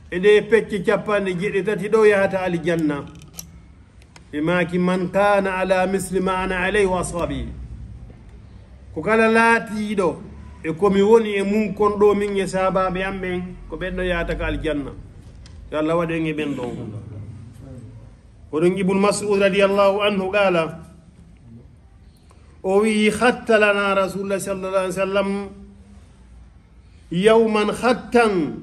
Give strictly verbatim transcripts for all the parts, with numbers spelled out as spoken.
ede pecce cappande jeɗɗi tati ɗo yahata aljanna e maki man kana ala misli ma ana alayhi wa ashabi ko kala laatiɗo e komi woni e mum kon ɗo min e sahabaɓe am ɓen ko ɓen ɗo yahata ka aljanna yo Allah waɗen e ɓen ɗon oɗon ibnu mas'ud radiallahu anhu qala o wi hatta lana rasulullah sallallah alih w sallam yawman hattan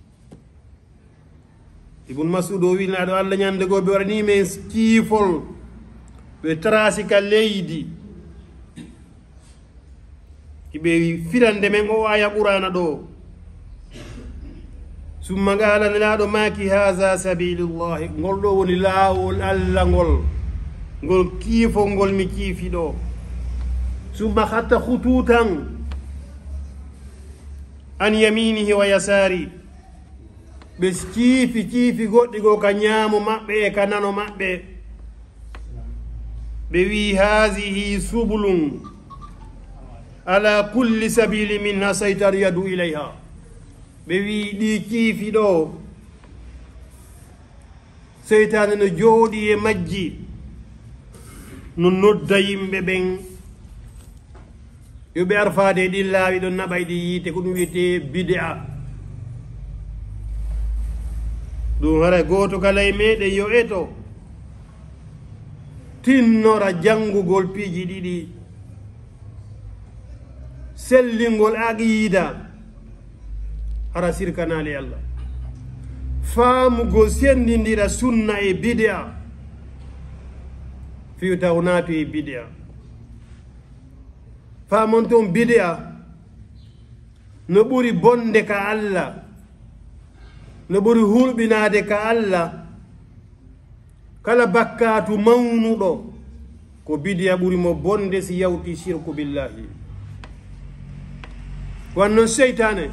ibnu mas'ud o wi naɗo Allah ñande goo ɓe waɗani men kiifol ɓe trasi ka leydi ɓe firande men o aya qur'ana ɗo summa qala nelaɗo maki haha sabilillahi ngol ɗo woni laawol Allah ngol ngol kiifol ngol mi kiifi ɗo summa hatta hututan an yaminihi wa yasari ɓe kiifi kiifi goɗɗi go ka ñaamo maɓɓe e ka nano maɓɓe ɓe wi hasihi subulun ala kulli sabili minha saytar yadu ilayha ɓe wi ɗi kiifi ɗo seytane no jooɗi e majji no nodda yimɓe ɓen yo ɓe arfade ɗi laawi ɗo naɓay ɗi yiite ko ɗum wiyete bid'a ɗum hara gooto kala e meɗen yo eto tinnora janngugol piiji ɗiɗi sellingol aqida hara sirkanali Allah faamugol sendindira sunna e bid'a fiyo taw naatu e bid'a faamon toon bid'a no ɓuri bonde ka Allah no ɓuri hulɓinade ka Allah kala bakkatu mawnuɗo ko bid'a ɓuri mo bonde si yawti shirku billahi wanno seytane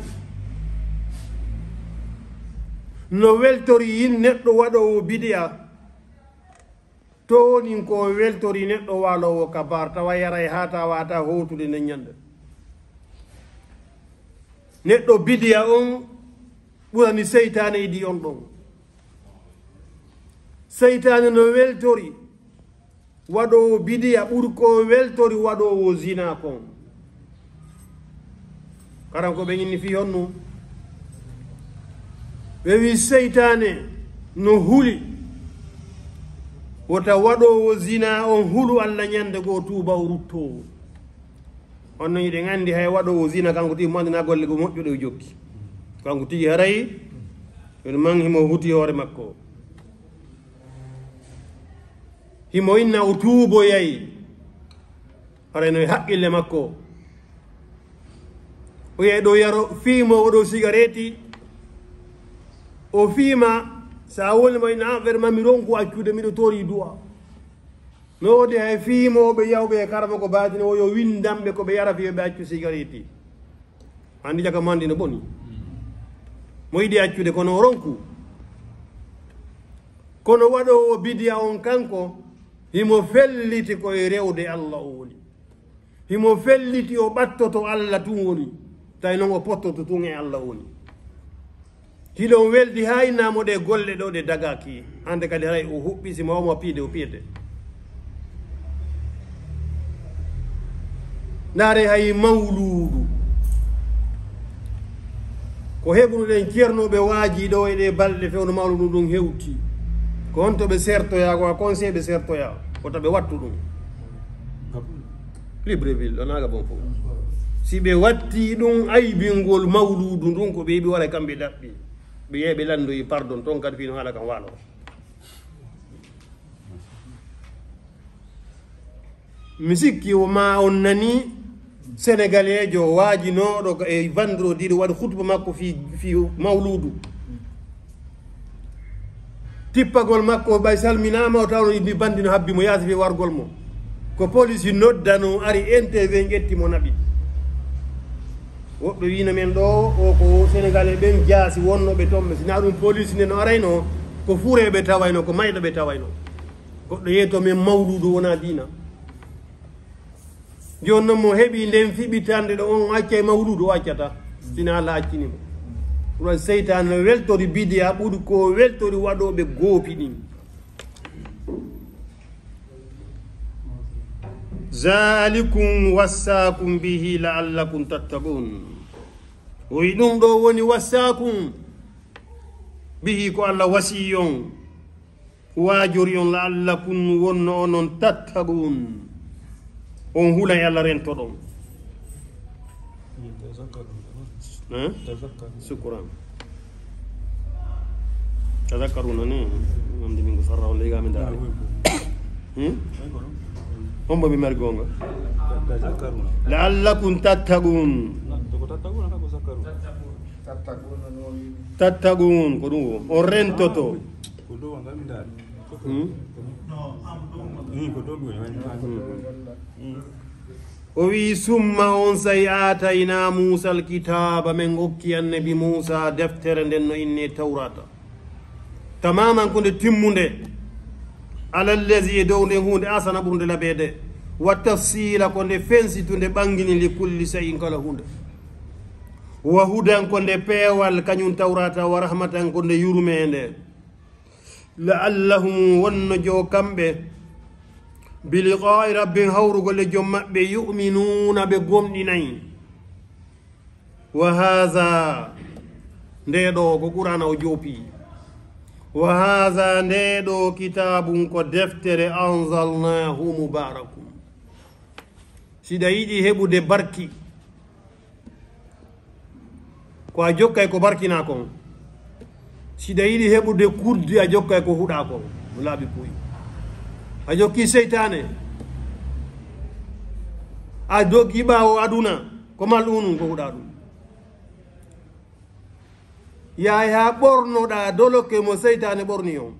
no weltori yin neɗɗo waɗowo bid'a to wonin ko weltori neɗɗo walowo kabar tawa yaray ha ta wata howtude nden ñande neɗɗo bid'a on ɓurani seytane idi on ɗon seytane no weltori waɗowo bid'a ɓuri ko weltori waɗowo zina kon karan ko ɓe inni fi honnu ɓe wi seytane no huli wota waɗowo zina on hulu Allah ñande goo tuuba o ruttowo on no yiɗen anndi hay waɗowo zina kanko tigi mandina golle ko moƴƴuɗo o jokki kanko tigi haray ene man himo huti hoore makko himo inna o tuuboyayi haray no e haqqille makko o yeyi ɗo yaro fiimo oɗo cigarette o fiima sa wolima ina affaire ma mi ronku accude miɗo tori du'a no wodi hay fiimoɓe yawɓe e karama ko baadine o yo windamɓe koɓe yara fiyoɓe accu cigarette andi jaka mandi no ɓoni mo yiɗi accude kono o ronku kono waɗowo bidiya on kanko himo felliti koye rewde Allah o woni himo felliti o ɓattoto Allah tun woni tawi noon o pottoto tun e Allah woni hiɗon weldi ha innamo ɗe golle ɗo ɗe dagaki hande kadi haray o huɓɓi simo omo piide o piyete ndaare hay mawludu ko heɓnuɗen ceernoɓe waaji ɗo e ɗe balɗe fewno mawludu ɗum hewti ko honto ɓe sertoya ko a conseil ɓe sertoya koto ɓe wattu ɗum libreville ɗo naga bon fof si ɓe watti ɗum aybingol mawludu ndun ko ɓe yiɓi wara kamɓe ɗaɓɓi ɓe yeeɓe landoyi pardon toon kadi fino haala kam waalo mi sikki o ma on nani sénégalais jo waajinoɗo e vendredi ɗo waɗi hutba makko fi fi mawludu tippagol makko ɓay salminama o tawno ndi bandi no habbi mo yaasi fi wargol mo ko police noddano ari intervient ƴetti mo naɓi woɓɓe wino men ɗo o ko sénégalais ɓen jaasi wonnoɓe toon sina ɗum police nde no arayno ko fuureɓe tawayno ko mayɗoɓe tawayno goɗɗo yeeto men mawludu wona diina joni noon mo heeɓi nden fiɓitande ɗo on acca e mawludu o accata sina Allah accinimo ɗum seytan no weltori bidiya ɓuuri ko weltori waɗoɓe goopi ɗin zalikum wassakum bihi la'allakum tattaqun o wi ɗum ɗo woni wassakum bihi ko Allah wasi on waajori on la'allakum wonno onon tattaqun on hulay Allah rento ɗon shukran tadakkaruna ni wonde min ko sarra on legami dare on bo mi mari gonga la'allakum tattaqun tattaqun ko ɗum on rentoto o wi summa on say atayna Musa alkitaba min hokki annabi Musa deftere nden no inni tawrata tamaman ko nde timmunde alallazi e dow nde hunde asana ɓurde labede wa tafsila ko nde fensitude ɓangini li kulli sayin kala hunde wa hudan ko nde peewal kañum tawrata wa rahmatan ko nde yurmende la'allahum wonno jo kamɓe biliqa'i rabbin hawrugol e jom maɓɓe yu'minuna ɓe gomɗinayi wa haha nde ɗo ko qur'ana o joopi wa haha nde ɗo kitabum ko deftere anzalnahu mubarakum siɗa yiɗi heɓude barki ko a jokkay ko barkina kon siɗa yiɗi heɓude kudde a jokkay ko huɗa kon o laaɓi puy a jokki seytane a doggi ɓaawo aduna ko mal ɗum ko huɗa ɗum yahay ha ɓornoɗa dolokke mo seytane ɓorni on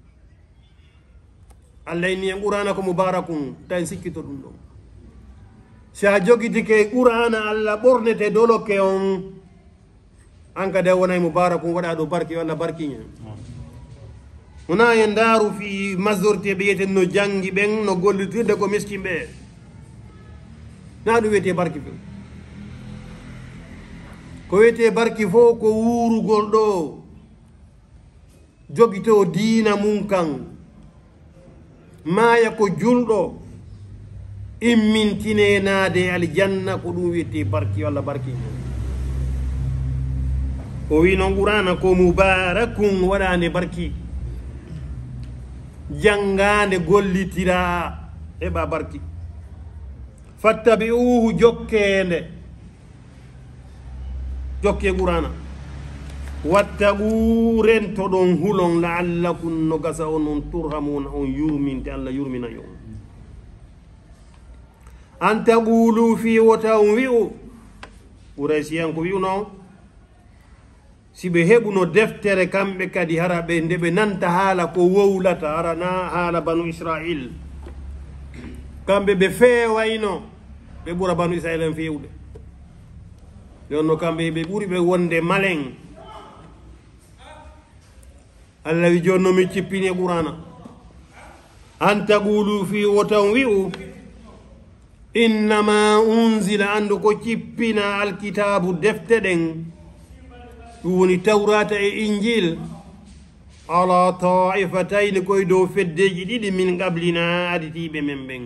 Allah inni en qur'ana ko mubarakum tan sikkito ɗum ɗon si a jogitike qur'ana Allah ɓornete dolokke on an kadi a wonay mubarakum waɗa ɗo barki walla barkiñen wona en ndaaru fi majorité ɓe wiyeten no janngi ɓen no gollitirde ko miskin ɓe na ɗum wiyete barki fe ko wiyete barki fof ko wuurugol ɗo jogito diina mum kan maaya ko julɗo immintine naade aljanna ko ɗum wiyete barki walla barki o wi noon qur'ana ko mubarakum waɗande barki jangande gollitira heɓa barki fattabi'uhu jokkende jokke qur'ana wattaqu rento ɗon hulon la'allakum no gasa on on turhamuna on yurminte Allah yurmina yo an taqulu fi wota on wi'u ɓuraysiyan ko wi'uno si ɓe heɓuno deftere kamɓe kadi hara ɓe nde ɓe nanta haala ko wowlata hara na haala banu israil kamɓe ɓe feewayno ɓe ɓura banu israil en fewde jonno kamɓe ɓe ɓuri ɓe wonde malen Allah wi jonno mi cippini e qur'ana an taqulu fi wotan wi'u innama unzila andu ko cippina alkitabu defte ɗen ɗum woni tawrata e injil ala ta'ifatayni koye dow feddeji ɗiɗi min qablina aditiɓe men ɓen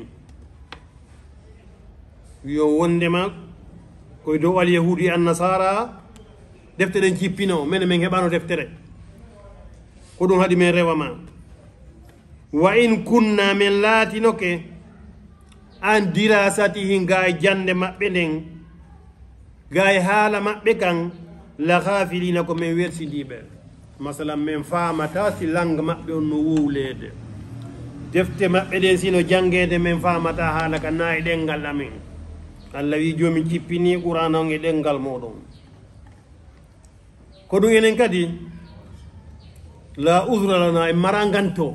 yo wondema koye dow alyahudi e annasara defte ɗen cippino mene min heɓano deftere ko ɗum haɗi men rewama wa in kunna min laatinoke an dirasatihi ga e jande maɓɓe nden ga e haala maɓɓe kan la ghafilina ko min wersidiɓe masalan min famata si langue maɓɓe on no wowlede defte maɓɓe ɗen sino jangede min famata haala ka na e ɗengal amin Allah wi jomi cippini qur'ana on e ɗengal moɗon ko ɗum enen kadi la usra lana e maranganto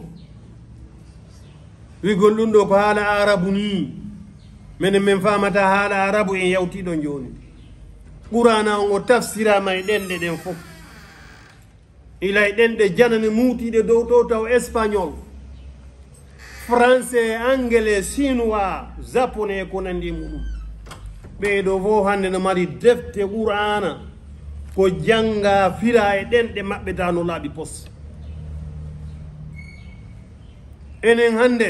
wigol ɗum ɗo ko haala arabu ni minen min famata haala arabu en yawtiɗon joni qur'ana on o tafsirama e ɗenɗe ɗen fof ila e ɗenɗe janane muutiɗe dow ɗo taw espagnol français anglais chinois japonais ko nandi muɗum ɓeɗo fof hande no mari defte qur'ana ko janga fira e ɗen ɗe maɓɓetano laaɓi pos enen hande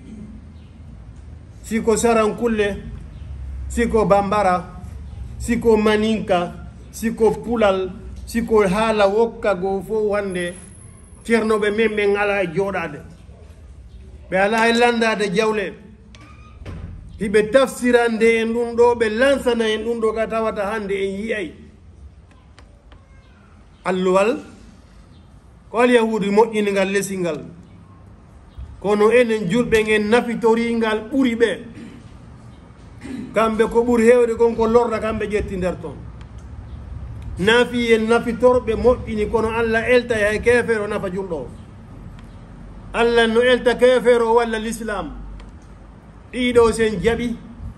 siko sarankulle siko bambara siko maninka siko pulal siko haala wokka go fof hande ceernoɓe men ɓe ala e jooɗade ɓe ala e landade jawle hiɓe tafsirande en ɗum ɗo ɓe lansana en ɗum ɗo ka tawata hande en yiyay alluwal ko alyahudi moƴƴingal lesingal kono enen julɓe en nafitoringal ɓuri ɓe kamɓe ko ɓuri hewde kon ko lorda kamɓe ƴetti nder toon naafi en nafitorɓe moƴƴini kono allah elta hay kefere o nafa julɗo o allah no elta kefere o walla l'islam ɗiɗo sen jaɓi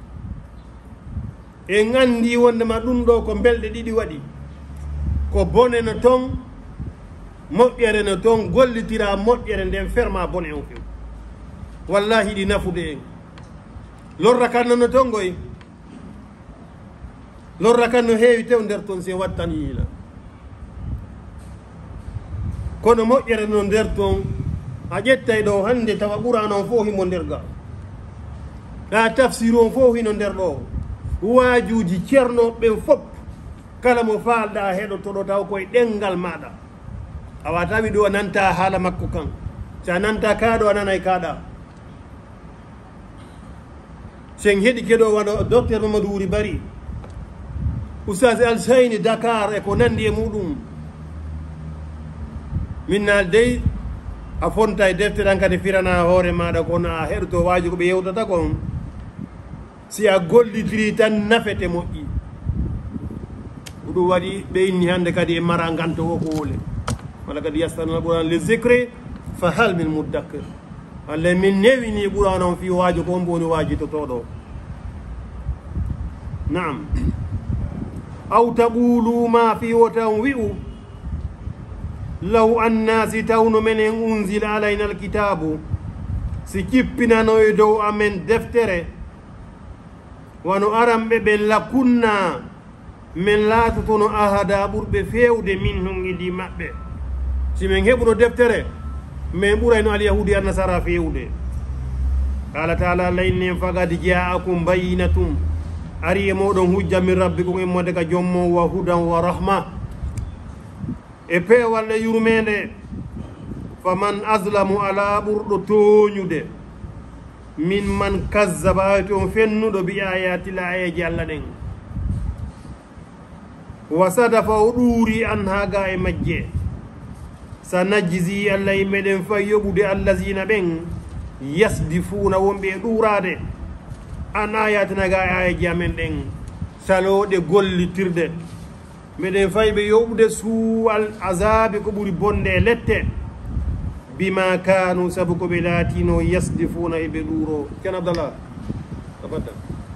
en andi wondema ɗum ɗo ko belɗe ɗiɗi waɗi ko bone no toon moƴƴere no toon gollitira moƴƴere nden ferma bone on few wallahi ɗi nafude en lorra kanno no toon goy lorra kan no heewi tew nder toon se wattan yiila kono moƴƴere no nder toon a ƴettay ɗo hande tawa ɓurano on fof himo nder ga ɗa tafsir on fof hino nder ɗo waajuji ceernoɓen fof kala mo faalɗa heɗotoɗo taw koye ɗengal maɗa a wata wi ɗo a nanta haala makko kan sa nanta kaɗo a nanay kaɗa sen heeɗi keɗo waɗa docteur mamadou wuri bari oustas alsayni dakar e ko nandi e muɗum min naal dey a fonta e deftere an kadi firana hoore maɗa kono a heɗoto waji ko ɓe yewtata kon si a gollidiri tan nafete moƴƴi ɗum waɗi ɓe inni hande kadi e mara ganto o ko wole walla kadi yastanal ɓuran le zicre fa hal min muddakir allah min newini ɓuran on fi waaji ko on mboni waaji totoɗo naam aw taqulu ma fi wo tan wi'u law anna si tawno menen unzila alayna alkitabu si cippinano e dow amen deftere wano aranɓe ɓe lakunna min laatotono ahada ɓurɓe fewde min hon idi maɓɓe si min heɓuno deftere min ɓurayno alyahudi annasara fewde qala taala allah inni fagad jaakum bayinatum ari e moɗon hujja min rabbikum immode ka jommo wa hudan wa rahma e peewal e yurmede faman aslamu ala ɓurɗo tooñude min man kazzaba ayto on fennuɗo bi ayati la ayeji allah ɗen wa sadafa o ɗuuri an haga e majje sa najjisi allah e meɗen fay yoɓude allahsina ɓen yasdifuna wonɓe e ɗuurade an ayatinaga e ayeji amen ɗen saloɗe gollitirde meɗen fay ɓe yoɓude suu al azabe ko ɓuri bonde e lette bima kanu saabu koɓe laatino yasdifuna eɓe ɗuuro ken abdallah tafadda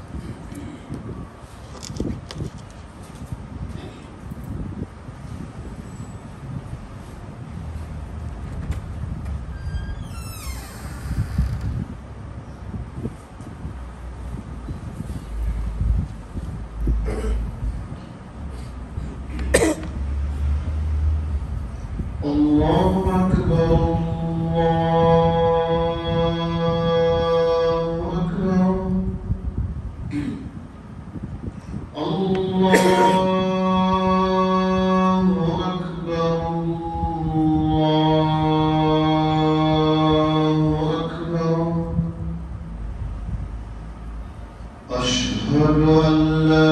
الله أكبر الله أكبر الله أكبر الله أكبر أشهد أن لا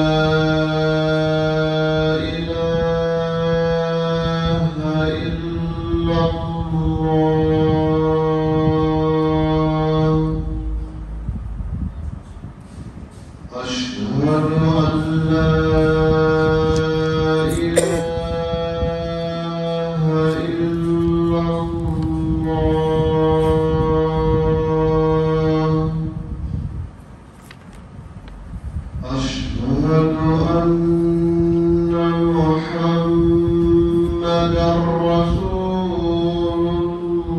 رسول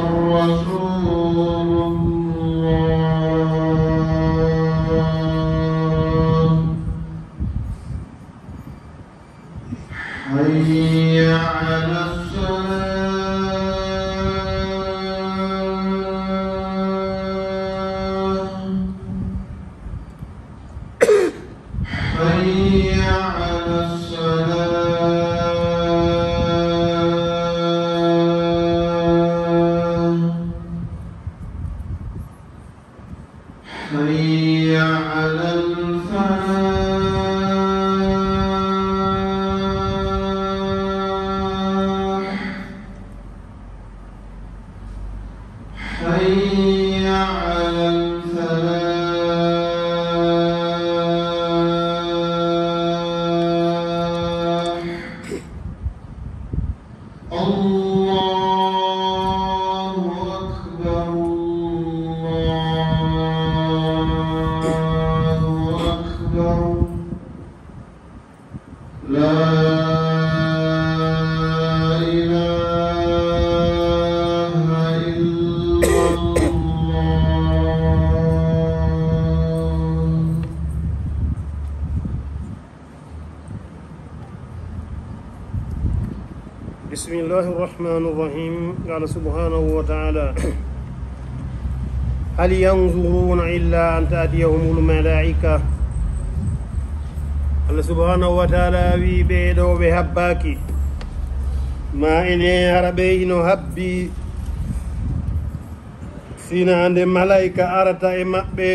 رسول الله حي على الصلاة حي على الصلاة حي على الفلاح حي على الفلاح الله أكبر الله أكبر لا إله إلا الله بسم الله الرحمن الرحيم. قال سبحانه وتعالى هل ينظرون إلا أن تأتيهم الملائكة. الله سبحانه وتعالى وي بيدو بهباكي ما إني عربي هبي سينا عند الملائكة أرتا إمبي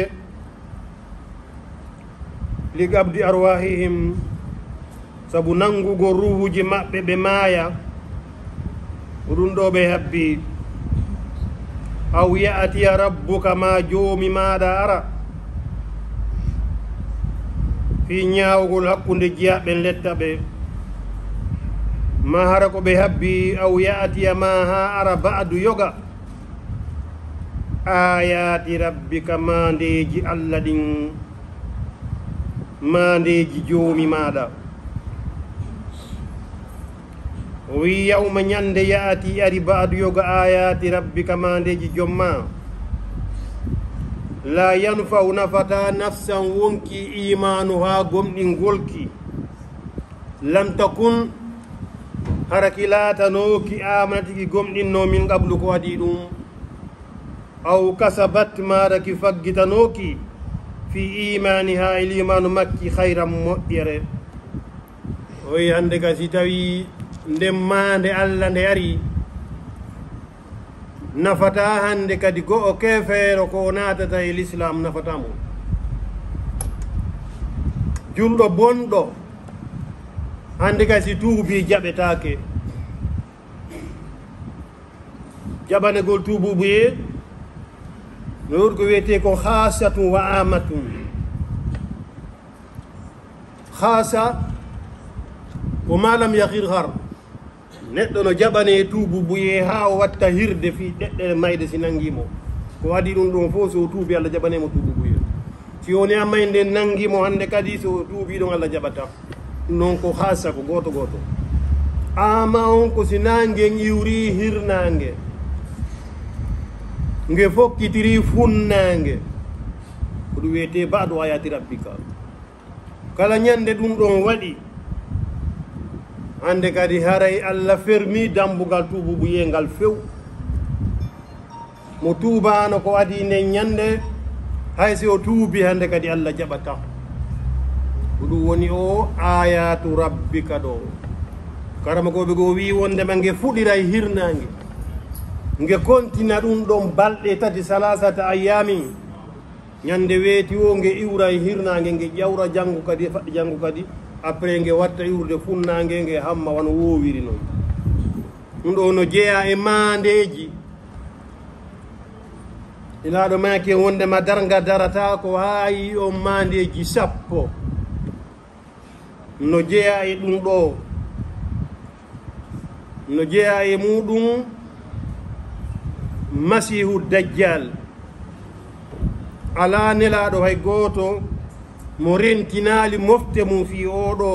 لقبض أرواحهم sabu nangugo ruhuji maɓɓe ɓe maaya ɗum ɗo ɓe habbi aw ya'tiya rabbuka ma joomi maɗa ara fi ñawgol hakkunde jiyaɓe letta ɓe ma hara ko ɓe habbi aw ya'tiya ma ha ara ba'du yoga ayati rabbika mandeji allah ɗin mandeji joomi maɗa wi yawma ñande yaati ari baadu yoga ayati rabbika mandeji jomma la yanfau nafata nafsan wonki imanu ha gomɗin golki lam takun haraki laatanoki amatiki gomɗinno min qablu ko waɗi ɗum aw kasabat maɗaki faggitanoki fi imani ha il imanu makki hayran moƴƴere oyi hande ka si tawi ndem mande allah nde ari nafata hande kadi go'o kefeero ko natata e l'islam nafatamo julɗo bonɗo hande kadi si tuubi jaɓetake jaɓanegol tuububuye no woni ko wiyete ko hasatum wa amatum hasa ko malam yahir har neɗɗo no jaɓane tuububuye ha o watta hirde fi ɗeɗɗe mayde si nangimo ko waɗi ɗum ɗon fof so tuubi allah jaɓanemo tuububuye si woni a may nde nangimo hande kadi so tuubi ɗon allah jaɓata ɗum noon ko hasa ko goto goto ama on ko si nangen iwri hirnange nge fokkitiri funnange ko ɗum wiyete baɗo ayati rabbika kala ñande ɗum ɗon waɗi hande kadi haray allah fermi dambugal tuububuye ngal few mo tuubano ko adi nden ñande hay si o tuubi hande kadi allah jaɓata ko ɗum woni o ayatu rabbika ɗo karamakoɓe go wi wondema nge fuɗiray hirnange nge kontina ɗum ɗon balɗe tati salasata ayyamin ñande weeti o nge iwray hirnange nge ƴawra janngu kadi faɗɗi janngu kadi après nge watta iwrude funnange nge hamma wano wowiri noon ɗum ɗo no jeeya e mandeji ilaɗo make wondema darga darata ko hayi on mandeji sappo no jeeya e ɗum ɗo no jeeya e muɗum masihu dajjal ala nelaɗo hay goto mo rentinali mofte mum fi oɗo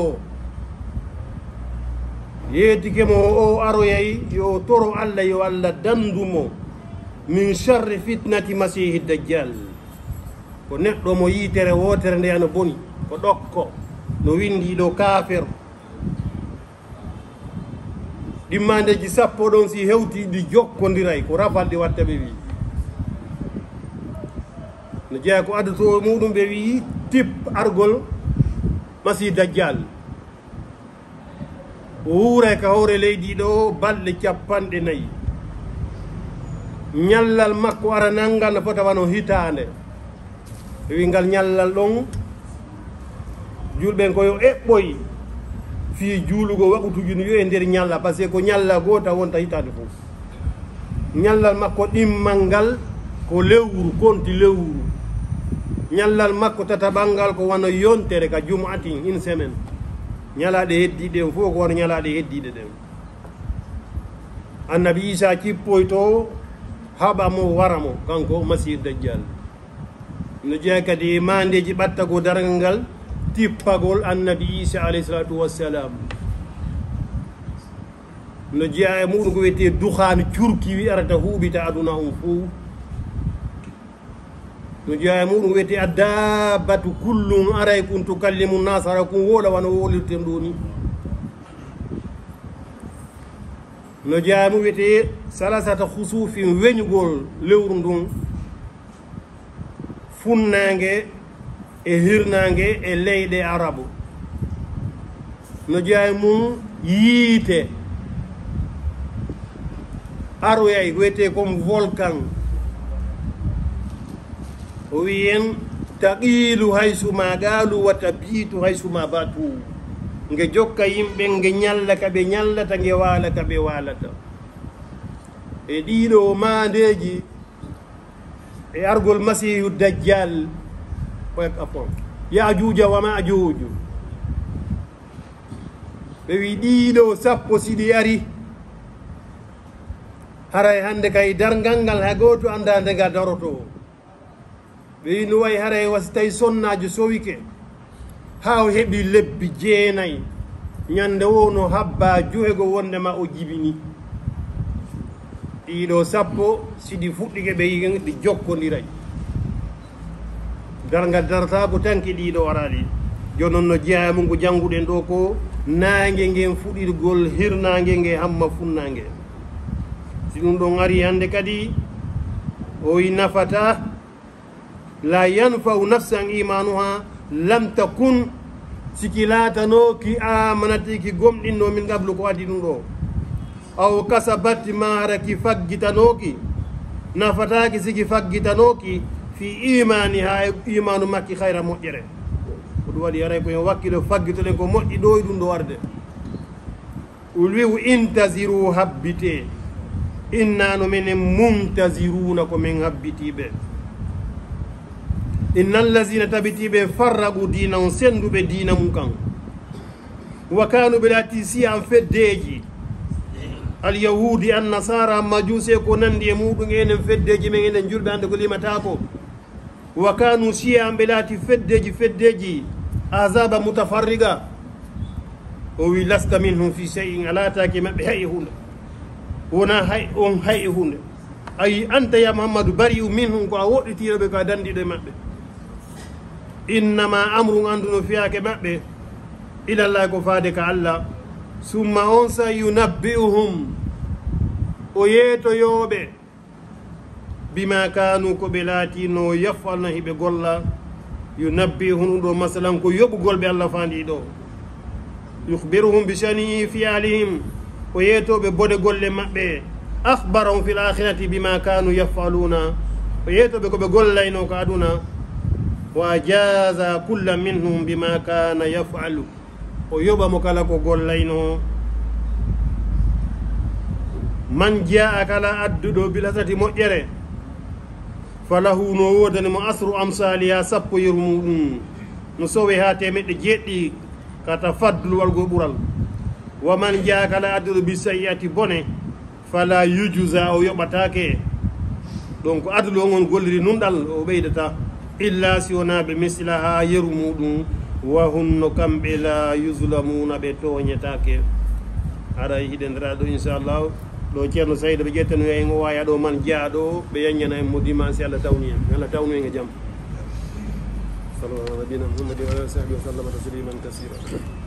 yeetike mo o aroyay yo toro allah yo allah dandumo min sharri fitnati masihi dajjal ko neɗɗo mo yitere wotere nde ana boni ko ɗokko no windi ɗo kafir ɗimmandeji sappo ɗon si hewti ɗi jokkodiray ko rafalɗi watta ɓe wi no jeeya ko addoto muɗum ɓe wi tip argol masihi dajjal o wuuray ka hawre leydi ɗo balɗe capanɗe nayyi ñallal makko ara nangal no fota wano hitande ɓe wi ngal ñallal ɗon julɓen koyo eɓɓoy fi juulugo waɓutuji no yo e nder ñalla par ce que ko ñalla gota wonta hitande fof ñallal makko ɗimmal ngal ko lewru konti lewru ñallal makko tataɓal ngal ko wano yontere ka jumatin une semaine ñalaɗe heddiɗe ɗen fof ko wano ñalaɗe heddiɗe ɗen annabi isa cippoy to haɓa mo wara mo kanko masih dajjal no jeeya kadi e mandeji ɓattago dargal ngal tippagol annabi isa alayhi salatu wassalam no jeeya e muɗum ko wiyete duhanu curki wi arata huuɓita aduna on fof no jeeya e muɗum ko wiyete addabatu kullum aray kun tukallimu nasara kun woɗa wano wolirten ɗo ni no jeeya mu wiyete salasata husufin weñugol lewru ndun funnange e hirnange e leyɗe arabu no jeeya mum yiite aroyay wiyete comme volcan o wiyen taqilu haysuma galu wa tabitu haysuma batu nge jokka yimɓe nge ñalla ka ɓe ñallata nge waala ka ɓe waalata e ɗiɗo mandeji e argol masihu dajjal koyek apon yajuja wa majuju ɓe wi ɗiɗo sappo siɗi ari haray hande kay dargal ngal ha goto andade ngal daroto ɓe wi no wayi haray wasi tawi sonnajo sowike ha o heeɓi lebbi jeenayyi ñande wo no habba juhego wondema o jibini ɗiɗo sappo siɗi fuɗɗike ɓe yi ɗi jokkodiray dargal darata ko tanki ɗiɗo araɗi joni noon no jeeyamu ko jannguɗen ɗo ko nangue ngen fuɗirgol hirnangue nge hamma funnangue si ɗum ɗon ari hande kadi o wi nafata la yanfau nafsan imanuha lam takun siki laatano ki amanati ki gomɗinno min gablu ko addi ɗum ɗo aw kasabat mara ki faggitanoki nafataki siki faggitanoki fi imani ha imanu makki hayra moƴƴere ko ɗum waɗi haray koyen wakkilo faggitoɗen ko moƴƴi ɗo e ɗum ɗo warde ulwihu intaziru habbite innano minen muntaziruna ko min habbitiɓe inna allazina tabitiɓe farragu dina on senduɓe dina mum kan wa kanu ɓe lati siyan feddeji alyahudi annasara majuse ko nandi e muɗum enen feddeji men enen julɓe hande ko limatako wa kanu siyan ɓe lati feddeji feddeji azaba mutafarriga o wi lasta minhum fi cheyin alatake maɓɓe hay e hunde wona hay on hay e hunde ayi anta ya mouhammadou bari u minhum ko a woɗɗitiroɓe ko a dandiɗo e maɓɓe innama amru anduno fiyake maɓɓe ilallah ko faade ka allah summa on sa yunabbi'uhum o yeetoyoɓe bima kanu ko ɓe laatino yafalno hiɓe golla yunabbi'uhum ɗum ɗo masalan ko yoɓugol ɓe allah faandi ɗo yuhbiruhum bi shani fiyalihim o yeetoɓe bode golle maɓɓe akhbarahum fil akhirati bima kanu yafaluna o yeetoɓe koɓe gollayno ko aduna wa jaza kulla minhum bima kana yafalu o yoɓamo kala ko gollayno man jaa kala adduɗo bilasati moƴƴere falahu no wodanimo asru amsaliha sappo yeru muɗum no sowe ha temeɗɗe jeeɗɗi kata faddul walgo ɓural wa man jaa kala adduɗo bi sayiati bone fala yujusa o yoɓatake donc adlu on on golliri nunɗal o ɓeydata illa si wonaɓe misla ha yeru muɗum wa hunno kamɓe la yuslamuna ɓe toñetake ara hiɗe nderaɗo inchallahu ɗo ceerno sayda ɓe ƴettano e ngo waya ɗo man jaaɗo ɓe yaññana en mo dimanche Allah tawni en Allah tawnu en e jaam sallallahu ala nabina muhammadi wa alihi wa sahbihi wa sallama tasliman kasira